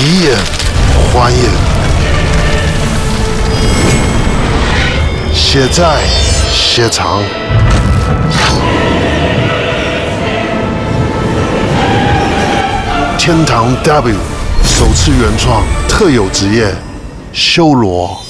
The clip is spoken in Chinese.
以眼还眼，血债血偿。天堂 W 首次原创特有职业修罗。